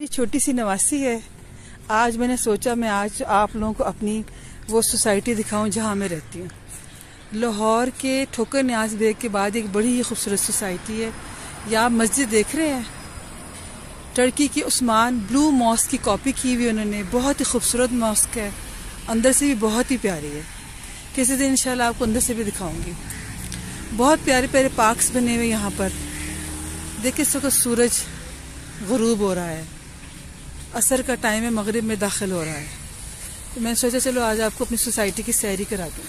ये छोटी सी नवासी है। आज मैंने सोचा मैं आज आप लोगों को अपनी वो सोसाइटी दिखाऊं जहां मैं रहती हूँ। लाहौर के ठोकर न्याज बेग के बाद एक बड़ी ही खूबसूरत सोसाइटी है। यहाँ मस्जिद देख रहे हैं, टर्की की उस्मान ब्लू मॉस्क की कॉपी की हुई उन्होंने। बहुत ही खूबसूरत मॉस्क है, अंदर से भी बहुत ही प्यारी है। किसी दिन इंशाल्लाह आपको अंदर से भी दिखाऊंगी। बहुत प्यारे प्यारे पार्क्स बने हुए यहाँ पर। देखिए इस वक्त सूरज गुरूब हो रहा है, असर का टाइम है, मगरिब में दाखिल हो रहा है। तो मैंने सोचा चलो आज आपको अपनी सोसाइटी की सैरी करा दूँ।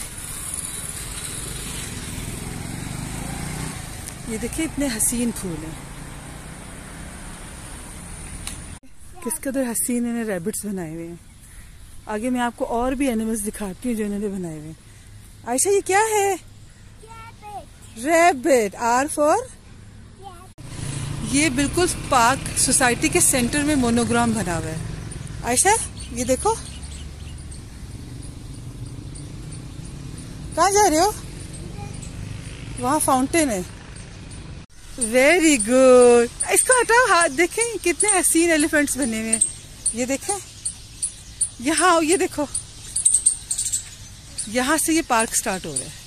ये देखिए इतने हसीन फूल हैं, किस कदर हसीन इन्हें रैबिट्स बनाए हुए हैं। आगे मैं आपको और भी एनिमल्स दिखाती हूँ जो इन्होंने बनाए हुए हैं। आयशा ये क्या है? रैबिट। R for? ये बिल्कुल पार्क सोसाइटी के सेंटर में मोनोग्राम बना हुआ है। आयशा ये देखो, कहाँ जा रहे हो? वहाँ फाउंटेन है। Very good. इसको हटाओ हाथ। देखें कितने हसीन एलिफेंट्स बने हुए हैं। ये देखें यहाँ, ये देखो यहाँ से ये पार्क स्टार्ट हो रहा है।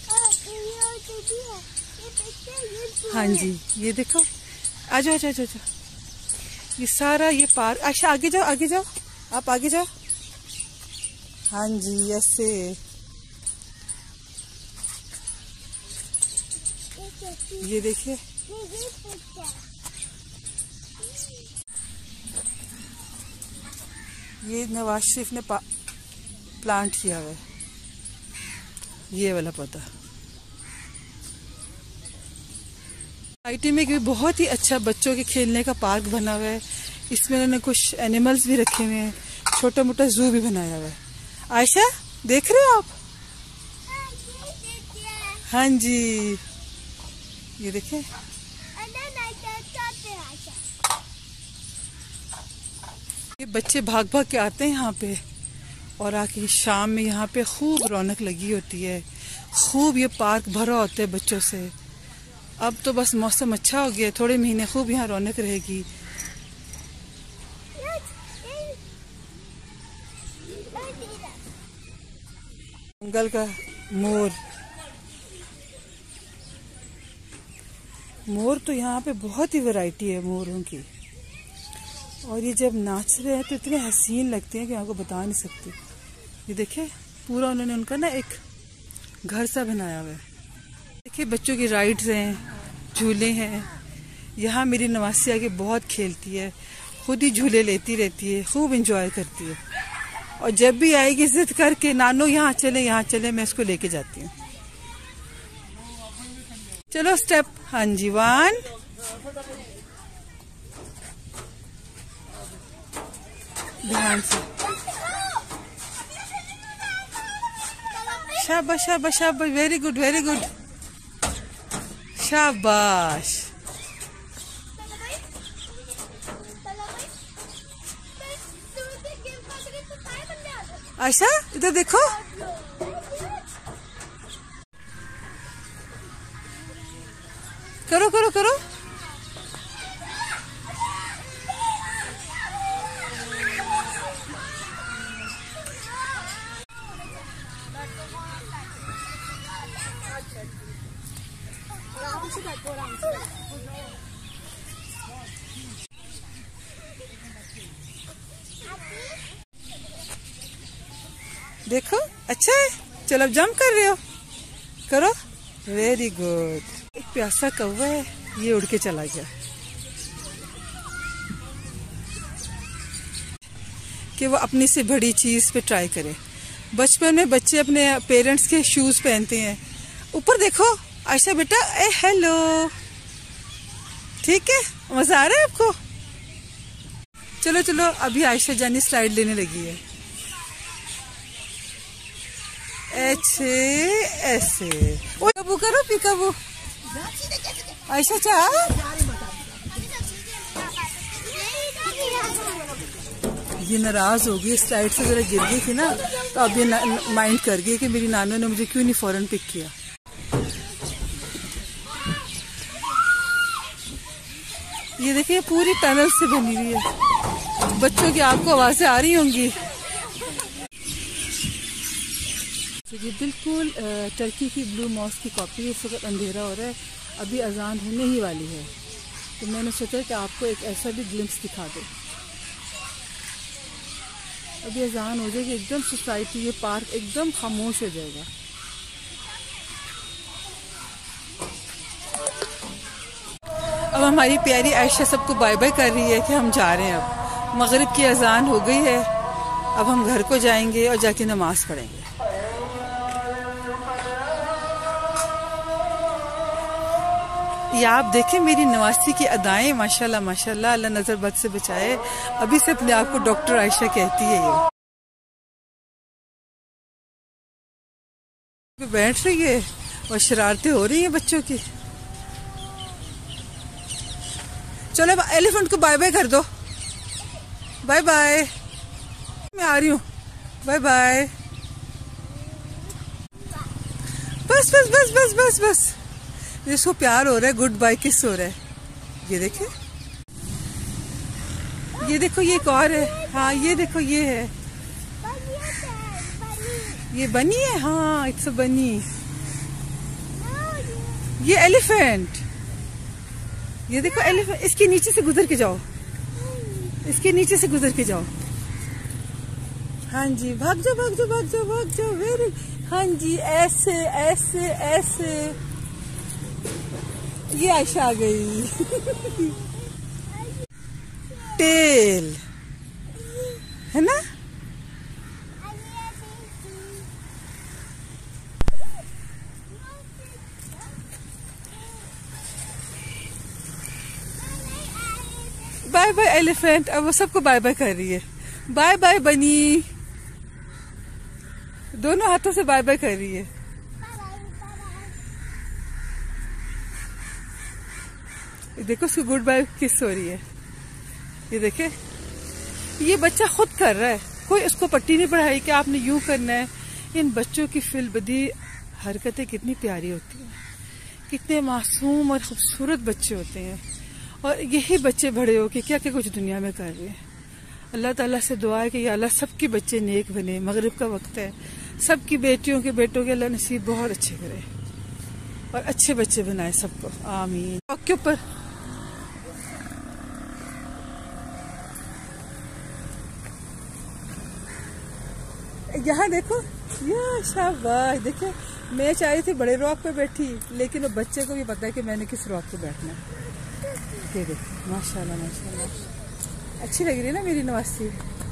हाँ जी ये देखो, आ जाओ जाओ जाओ। ये सारा ये पार्क। अच्छा आगे जाओ, आगे जाओ, आप आगे जाओ। हाँ जी ऐसे। ये देखिए ये नवाज शरीफ ने प्लांट किया हुआ है, ये वाला पौधा। सोसाइटी में भी बहुत ही अच्छा बच्चों के खेलने का पार्क बना हुआ है। इसमें उन्होंने कुछ एनिमल्स भी रखे हुए हैं, छोटा मोटा जू भी बनाया हुआ है। आयशा देख रहे हो आप? हाँ जी ये देखें। ये बच्चे भाग भाग के आते हैं यहाँ पे, और आके शाम में यहाँ पे खूब रौनक लगी होती है, खूब ये पार्क भरा होता है बच्चों से। अब तो बस मौसम अच्छा हो गया, थोड़े महीने खूब यहाँ रौनक रहेगी। जंगल का मोर, मोर तो यहाँ पे बहुत ही वैरायटी है मोरों की। और ये जब नाच रहे हैं तो इतने हसीन लगते हैं कि आपको बता नहीं सकती। ये देखिए पूरा उन्होंने उनका ना एक घर सा बनाया हुआ है। देखिए बच्चों की राइड्स हैं, झूले हैं। यहाँ मेरी नवासी आके बहुत खेलती है, खुद ही झूले लेती रहती है, खूब इंजॉय करती है। और जब भी आएगी जिद करके नानो यहाँ चले यहाँ चले, मैं इसको लेके जाती हूँ। चलो स्टेप। हाँ जी 1 ध्यान से। शाबाश शाबाश शाबाश, वेरी गुड वेरी गुड, शाबाश। आयशा इधर देखो, करो करो करो। देखो अच्छा है। चलो अब जंप कर रहे हो, करो, वेरी गुड। एक प्यासा कौवा है, ये उड़ के चला गया। कि वो अपनी से बड़ी चीज पे ट्राई करे। बचपन में बच्चे अपने पेरेंट्स के शूज पहनते हैं। ऊपर देखो आयशा बेटा, ए हेलो, ठीक है, मजा आ रहा है आपको? चलो चलो अभी आयशा जानी स्लाइड लेने लगी है। ऐसे ऐसे पिकाबू करो, पिकाबू। आयशा चाह, ये नाराज हो गई, स्लाइड से जरा गिर गई थी ना, तो अब ये माइंड कर गई कि मेरी नानू ने मुझे क्यों नहीं फौरन पिक किया। ये देखिए पूरी पैनल से बनी हुई है। बच्चों की आपको आवाजें आ रही होंगी। ये बिल्कुल टर्की की ब्लू मॉस्क की कॉपी। इस वक्त अंधेरा हो रहा है, अभी अजान होने ही वाली है, तो मैंने सोचा कि आपको एक ऐसा भी ग्लिम्स दिखा दो। अभी अजान हो जाएगी, एकदम सोसाइटी, ये पार्क एकदम खामोश हो जाएगा। अब हमारी प्यारी आयशा सबको बाय बाय कर रही है कि हम जा रहे हैं। अब मगरिब की अजान हो गई है, अब हम घर को जाएंगे और जाके नमाज पढ़ेंगे। ये आप देखें मेरी नवासी की अदाएं, माशाल्लाह माशाल्लाह, अल्लाह नजर बद से बचाए। अभी से अपने आप को डॉक्टर आयशा कहती है। ये बैठ रही है और शरारतें हो रही हैं बच्चों की। चलो एलिफेंट को बाय बाय कर दो। बाय बाय, मैं आ रही हूँ, बाय बाय। बस बस बस बस बस बस, इसको प्यार हो रहा है, गुड बाय किस हो रहा है। ये देखे, ये देखो, ये एक और है। हाँ ये देखो, ये है, ये बनी है। हाँ इट्स अ बनी। ये एलिफेंट, ये देखो एलिफेंट। इसके नीचे से गुजर के जाओ, इसके नीचे से गुजर के जाओ। हाँ जी, भाग जाओ भाग जाओ भाग जाओ भाग जाओ। वेरी, हाँ जी, ऐसे ऐसे ऐसे। ये आयशा आ गई। टेल है ना। Bye bye elephant. अब वो सबको बाय बाय कर रही है। बाय बाय बनी, दोनों हाथों से बाय बाय कर रही है। देखो उसकी गुड बाय किस हो रही है। ये देखे, ये बच्चा खुद कर रहा है, कोई उसको पट्टी नहीं पढ़ाई कि आपने यूं करना है। इन बच्चों की फिलबदी हरकतें कितनी प्यारी होती हैं, कितने मासूम और खूबसूरत बच्चे होते हैं। और यही बच्चे बड़े हो के क्या क्या कुछ दुनिया में कर रहे हैं। अल्लाह ताला से दुआ है कि या अल्लाह सबके बच्चे नेक बने। मगरिब का वक्त है, सबकी बेटियों के बेटों के अल्लाह नसीब बहुत अच्छे करे और अच्छे बच्चे बनाए सबको, आमीन। के ऊपर यहाँ देखो, या शाबाश। देखिए मैं चाह रही थी बड़े रॉक पे बैठी, लेकिन वो बच्चे को भी पता है कि मैंने किस रॉक पे बैठना है। ये देखो, माशाल्लाह माशाल्लाह, अच्छी लग रही है ना मेरी नवासी।